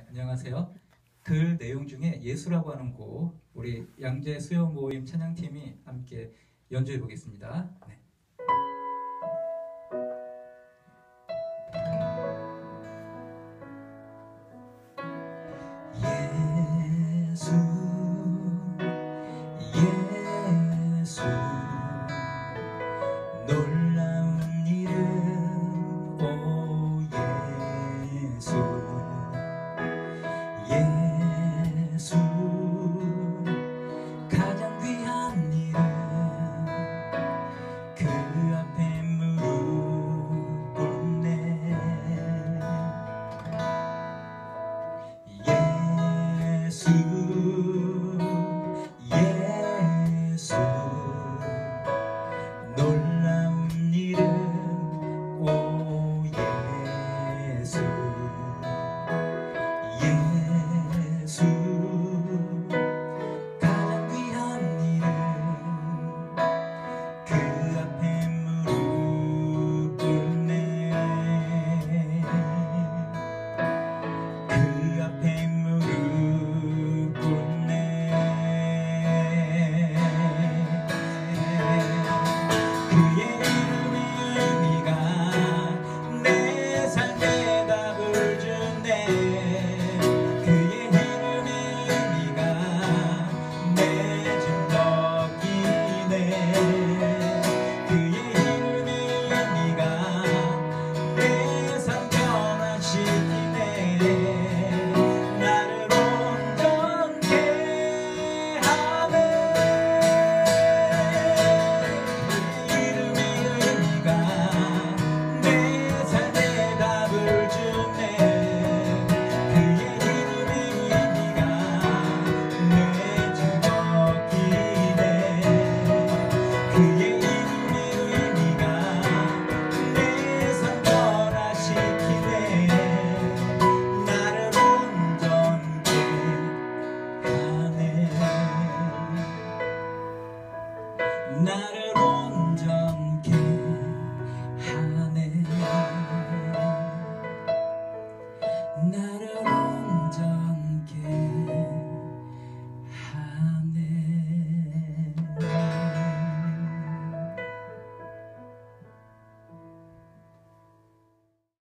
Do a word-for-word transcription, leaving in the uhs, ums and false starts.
안녕하세요. 글 내용 중에 예수라고 하는 곡 우리 양재 수요 모임 찬양팀이 함께 연주해 보겠습니다. 네. 예수 예수 놀라운 이름 오 예수 예수 가장 귀한 이름 그 앞에 무릎 꿇네 예수 예수 놀라운 이름 오 예수 예수 가장 귀한 이름 그 앞에 무릎 꿇네 그 앞에 무릎 꿇네 그의 이름의 의미가 내 삶에 답을 주네 그의 이름의 의미가 내 짐 덮이네 그의 이름의 의미가 내 삶 변화시키네 나를 온전케 하네 그의 이름의 의미가 내 삶에 답을 주네 그의 이름의 의미가 내 짐 덮이네 그의 이름의 의미가 내 삶 변화시키네 나를 온전케 하네 나를